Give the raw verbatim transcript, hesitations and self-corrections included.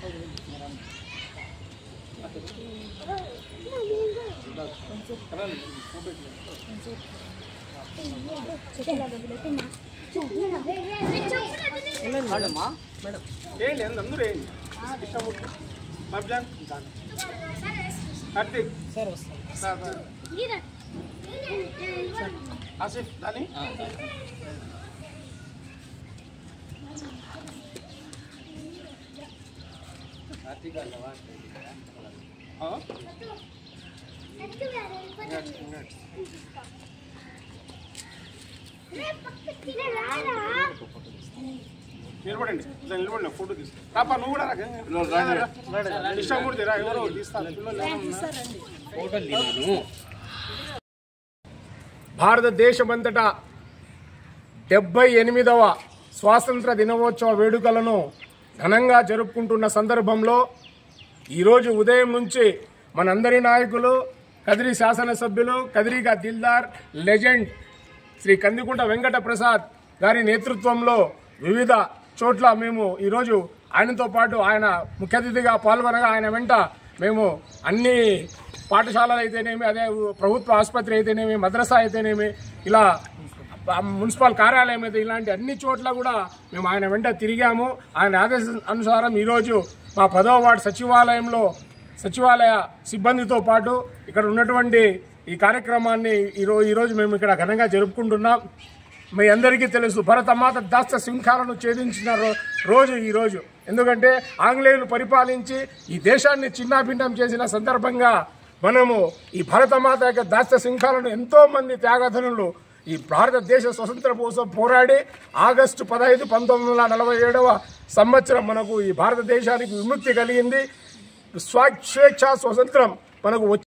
కార్తీక్ ఆసిఫ్ దాని కార్తీక్ నిలబడండి నిలబడి ఫోటో తీసుకో పాపా నువ్వు కూడా ఇష్టమూర్తి రా ఎవరో తీస్తాను. భారతదేశమంతటా డెబ్బై ఎనిమిదవ స్వాతంత్ర దినోత్సవ వేడుకలను ఘనంగా జరుపుకుంటున్న సందర్భంలో ఈరోజు ఉదయం నుంచి మనందరి నాయకులు కదిరి శాసనసభ్యులు కదిరిగా దిల్దార్ లెజెండ్ శ్రీ కందికుంట వెంకట ప్రసాద్ గారి నేతృత్వంలో వివిధ చోట్ల మేము ఈరోజు ఆయనతో పాటు ఆయన ముఖ్య అతిథిగా పాల్గొనగా ఆయన వెంట మేము అన్ని పాఠశాలలు అయితేనేమి, అదే ప్రభుత్వ ఆసుపత్రి అయితేనేమి, మద్రసా అయితేనేమి, ఇలా మున్సిపల్ కార్యాలయం అయితే ఇలాంటి అన్ని చోట్ల కూడా మేము ఆయన వెంట తిరిగాము. ఆయన ఆదేశం అనుసారం ఈరోజు మా పదవ వార్డు సచివాలయంలో సచివాలయ సిబ్బందితో పాటు ఇక్కడ ఉన్నటువంటి ఈ కార్యక్రమాన్ని ఈరోజు ఈరోజు మేము ఇక్కడ ఘనంగా జరుపుకుంటున్నాం. మీ అందరికీ తెలుసు భరతమాత దాస్య సింహాలను ఛేదించిన రోజు ఈరోజు. ఎందుకంటే ఆంగ్లేయులు పరిపాలించి ఈ దేశాన్ని చిన్నాభిన్నం చేసిన సందర్భంగా మనము ఈ భరతమాత యొక్క దాస్య సింహాలను ఎంతోమంది త్యాగధనులు ఈ భారతదేశ స్వతంత్ర కోసం పోరాడి ఆగస్టు పదహైదు పంతొమ్మిది వందల నలభై ఏడవ సంవత్సరం మనకు ఈ భారతదేశానికి విముక్తి కలిగింది. స్వేచ్ఛ స్వతంత్రం మనకు